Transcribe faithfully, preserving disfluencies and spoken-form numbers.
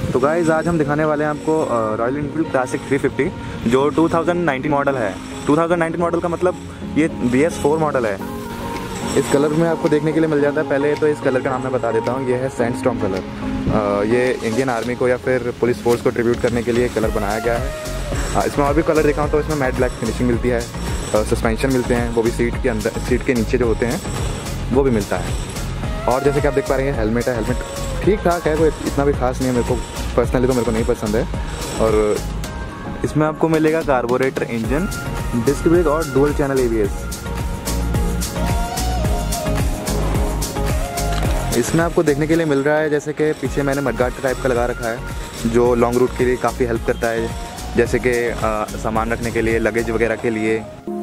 तो गाइस आज हम दिखाने वाले हैं आपको Royal Enfield classic three fifty जो टू थाउजेंड नाइनटीन मॉडल है। टू थाउजेंड नाइनटीन मॉडल का मतलब ये बी एस फोर मॉडल है। इस कलर में आपको देखने के लिए मिल जाता है। पहले तो इस कलर का नाम मैं बता देता हूँ, ये है सैंडस्टॉर्म कलर। ये इंडियन आर्मी को या फिर पुलिस फोर्स को ट्रिब्यूट करने के लिए कलर बनाया गया है। इसमें और भी कलर दिखाऊँ तो इसमें मैट ब्लैक फिनिशिंग मिलती है, सस्पेंशन मिलते हैं, वो भी सीट के अंदर, सीट के नीचे जो होते हैं वो भी मिलता है। और जैसे कि आप देख पा रहे हैं हेलमेट है, हेलमेट ठीक ठाक है, कोई इतना भी खास नहीं है। मेरे को पर्सनली तो मेरे को नहीं पसंद है। और इसमें आपको मिलेगा कार्बोरेटर इंजन, डिस्क ब्रेक और dual channel A B S. इसमें आपको देखने के लिए मिल रहा है जैसे कि पीछे मैंने मडगार्ड टाइप का लगा रखा है जो लॉन्ग रूट के लिए काफ़ी हेल्प करता है, जैसे कि सामान रखने के लिए, लगेज वगैरह के लिए।